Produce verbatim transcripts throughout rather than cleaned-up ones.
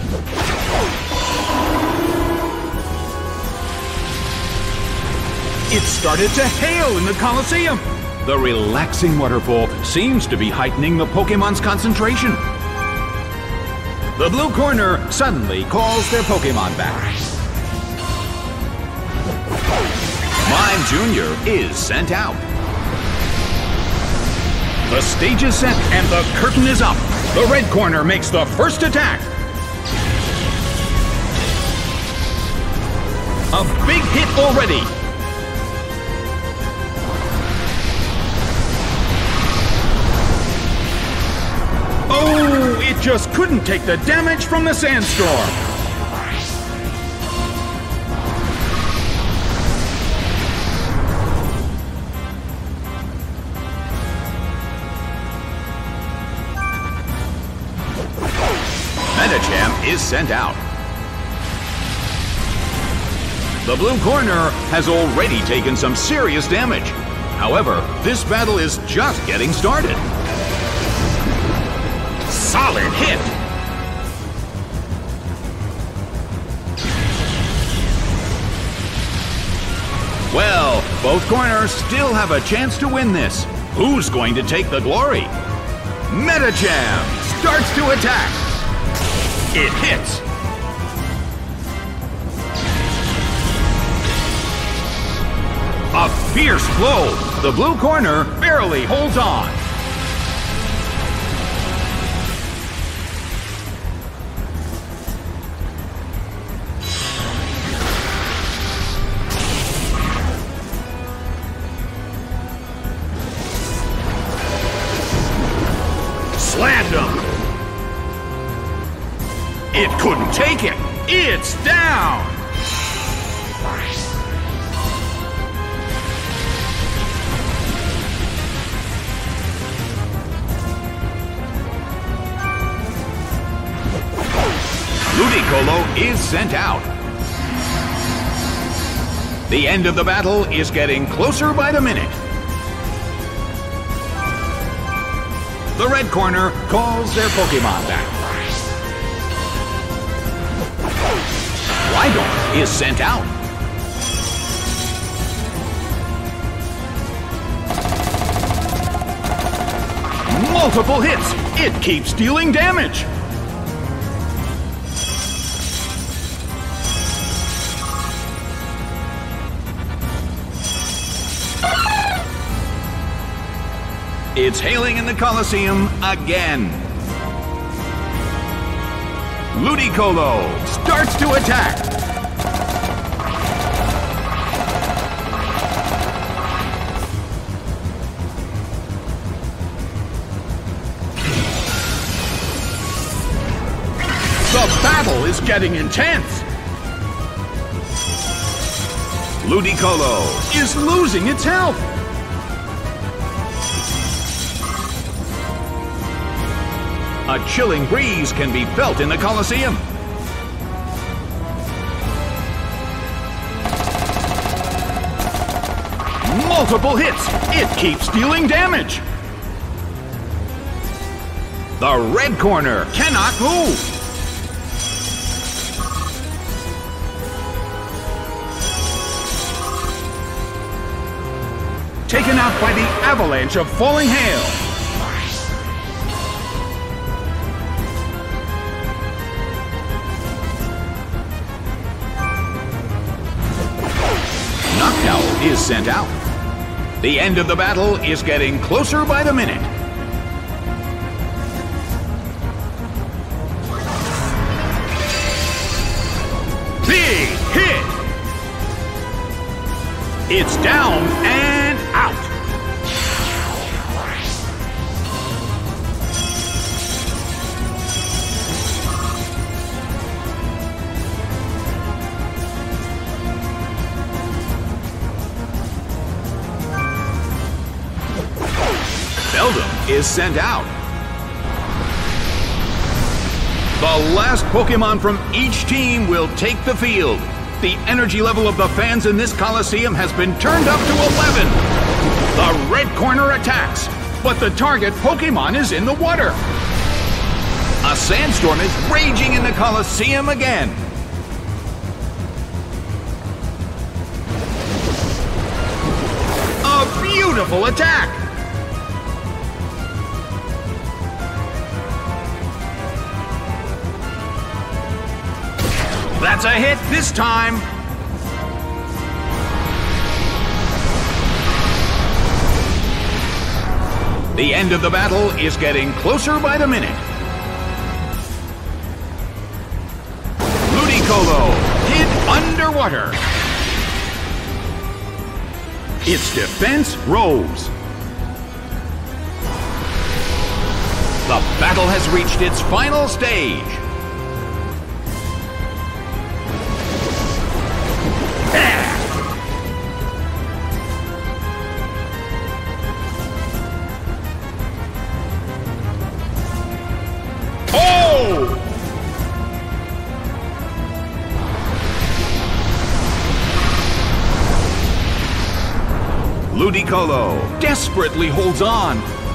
It started to hail in the Colosseum. The relaxing waterfall seems to be heightening the Pokemon's concentration. The blue corner suddenly calls their Pokemon back. Mime Junior is sent out. The stage is set and the curtain is up. The red corner makes the first attack. A big hit already. Oh, it just couldn't take the damage from the sandstorm. Medicham is sent out. The blue corner has already taken some serious damage. However, this battle is just getting started. Solid hit! Well, both corners still have a chance to win this. Who's going to take the glory? Medicham starts to attack. It hits. A fierce blow. The blue corner barely holds on. Slammed him. It couldn't take it. It's down. Ludicolo is sent out. The end of the battle is getting closer by the minute. The red corner calls their Pokemon back. Rhydon is sent out. Multiple hits. It keeps dealing damage. It's hailing in the Colosseum again. Ludicolo starts to attack. The battle is getting intense. Ludicolo is losing its health. A chilling breeze can be felt in the Colosseum. Multiple hits. It keeps dealing damage. The red corner cannot move. Taken out by the avalanche of falling hail. Noctowl is sent out. The end of the battle is getting closer by the minute. Big hit! It's down and out. Beldum is sent out. The last Pokemon from each team will take the field. The energy level of the fans in this Coliseum has been turned up to eleven. The red corner attacks, but the target Pokemon is in the water. A sandstorm is raging in the Colosseum again. A beautiful attack! That's a hit this time! The end of the battle is getting closer by the minute. Ludicolo hid underwater. Its defense rose. The battle has reached its final stage. Ludicolo desperately holds on.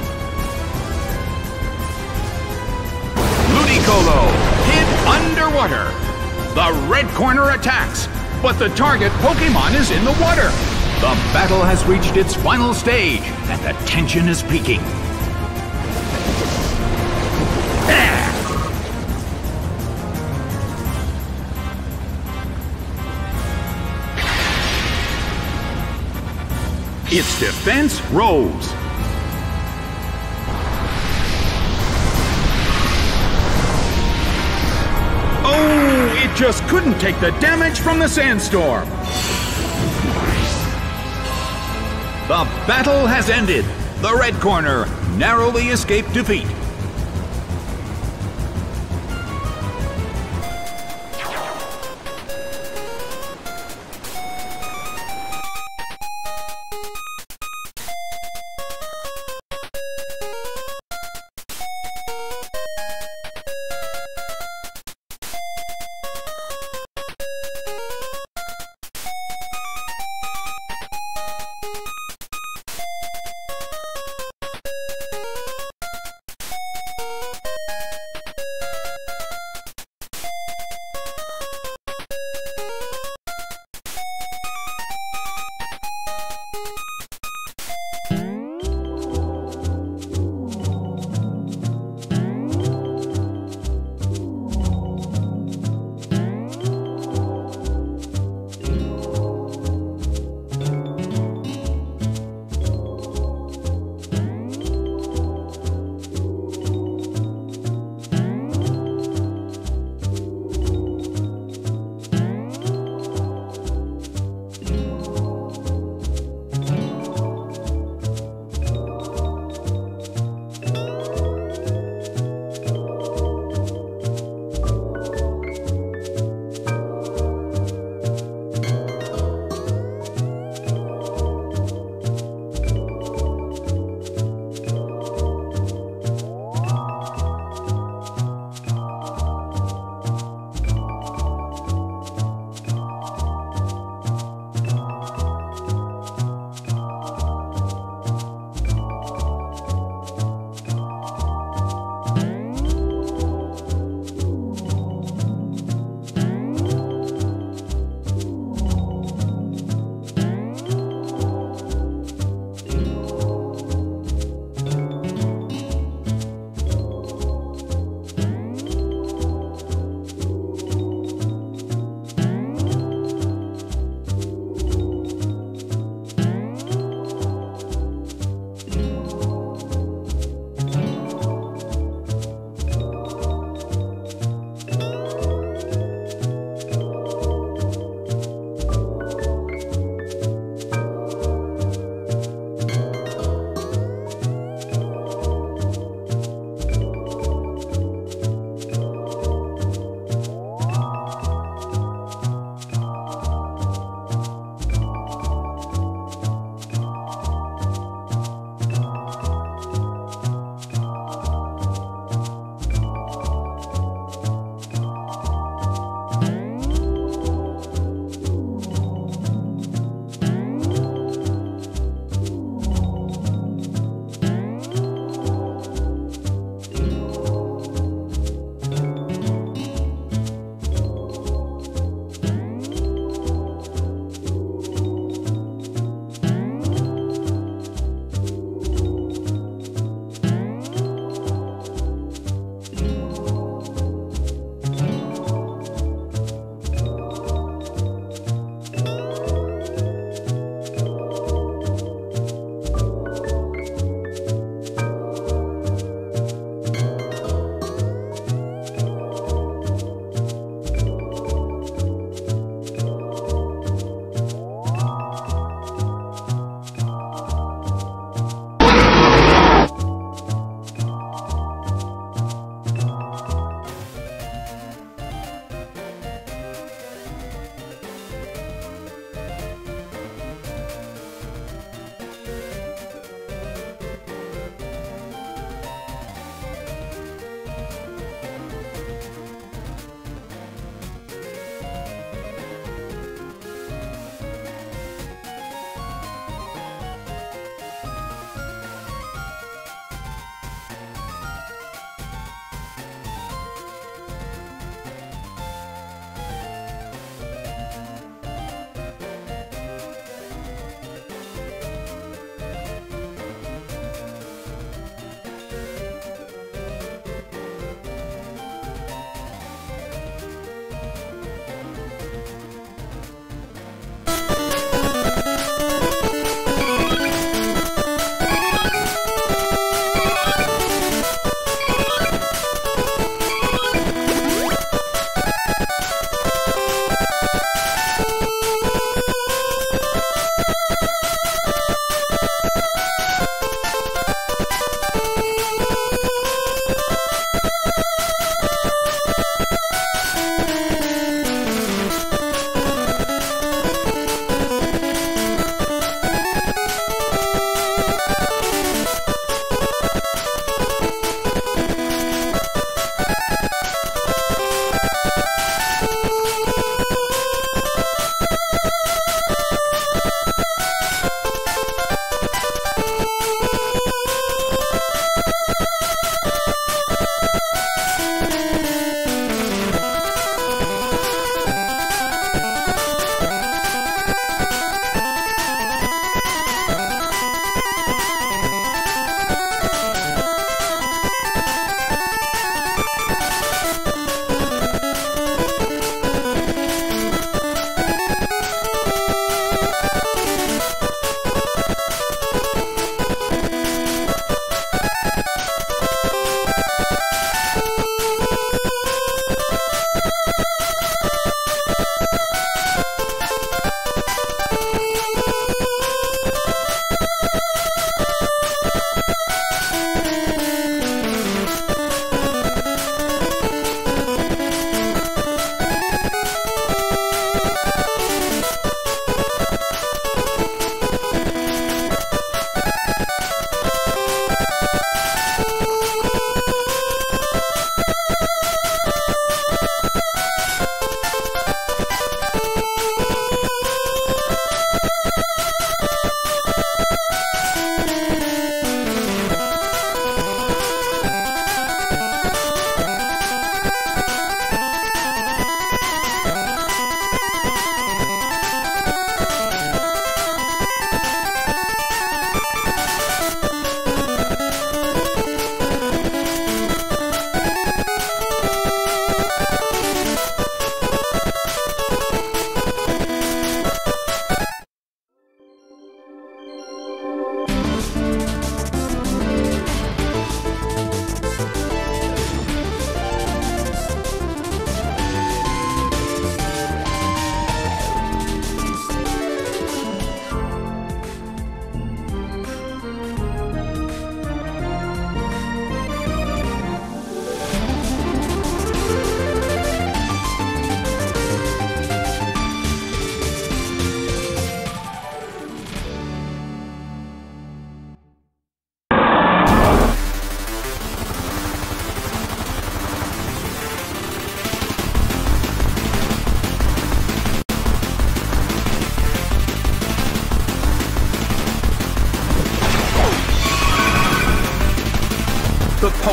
Ludicolo hid underwater. The red corner attacks, but the target Pokemon is in the water. The battle has reached its final stage, and the tension is peaking. Its defense rose. Oh, it just couldn't take the damage from the sandstorm. The battle has ended. The red corner narrowly escaped defeat.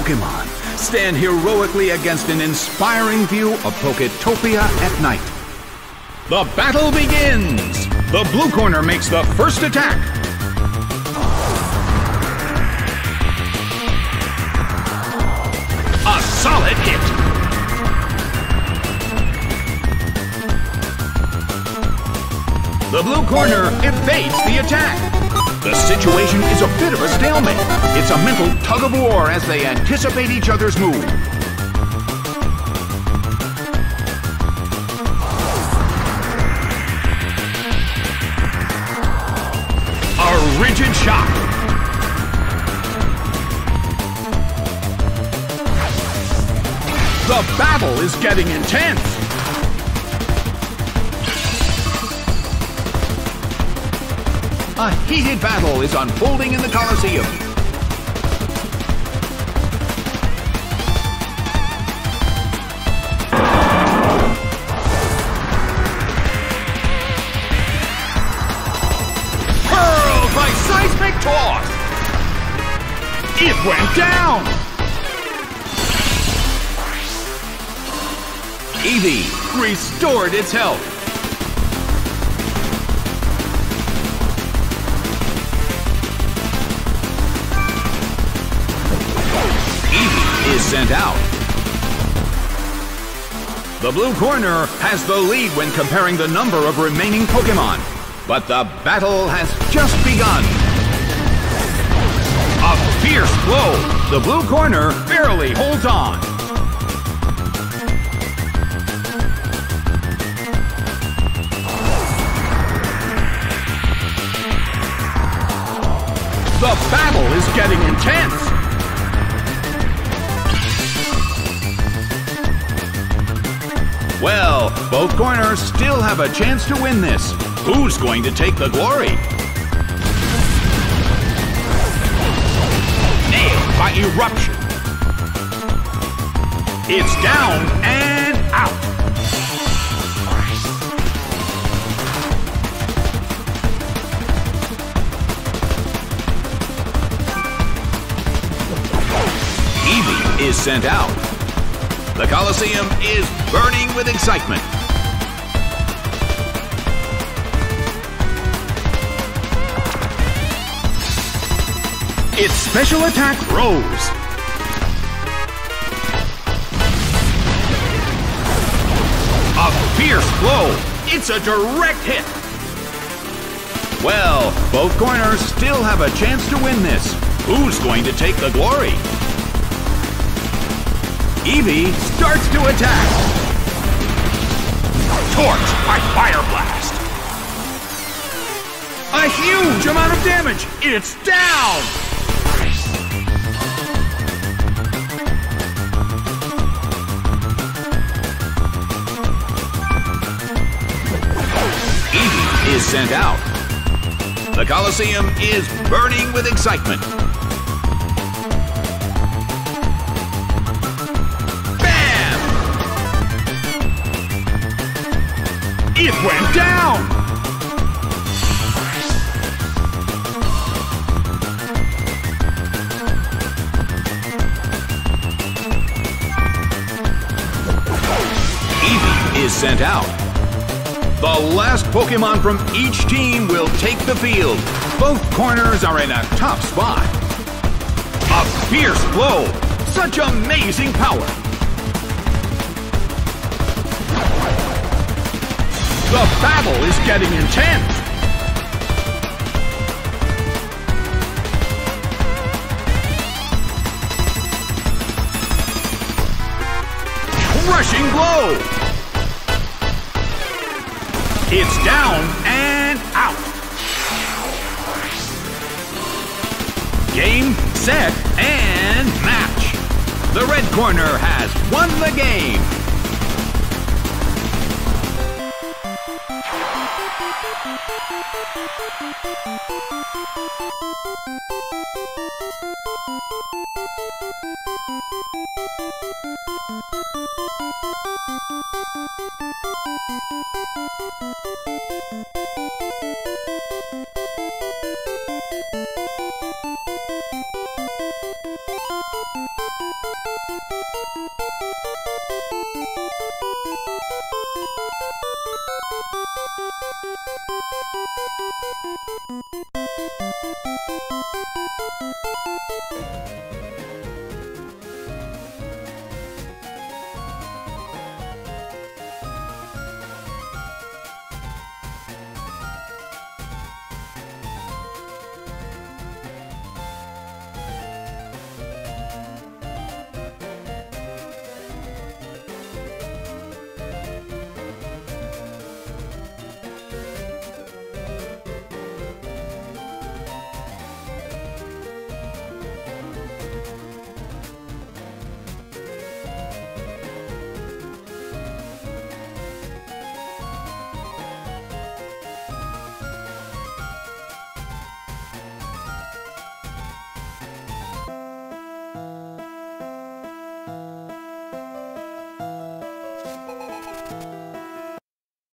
Pokemon stand heroically against an inspiring view of Poketopia at night. The battle begins! The blue corner makes the first attack. A solid hit! The blue corner evades the attack. The situation is a bit of a stalemate. It's a mental tug-of-war as they anticipate each other's move. A rigid shot. The battle is getting intense. A heated battle is unfolding in the Colosseum. Hurled by seismic toss! It went down! Eevee restored its health. Is sent out. The blue corner has the lead when comparing the number of remaining Pokemon, but the battle has just begun. A fierce blow. The blue corner barely holds on. The battle is getting intense. Well, both corners still have a chance to win this. Who's going to take the glory? Nailed by Eruption. It's down and out. Eevee is sent out. The Colosseum is burning with excitement. Its special attack rose. A fierce blow. It's a direct hit. Well, both corners still have a chance to win this. Who's going to take the glory? Eevee starts to attack. Torch by Fire Blast. A huge amount of damage. It's down. Eevee is sent out. The Colosseum is burning with excitement. It went down! Eevee is sent out. The last Pokemon from each team will take the field. Both corners are in a tough spot. A fierce blow! Such amazing power! The battle is getting intense! Crushing blow! It's down and out! Game, set, and match! The red corner has won the game!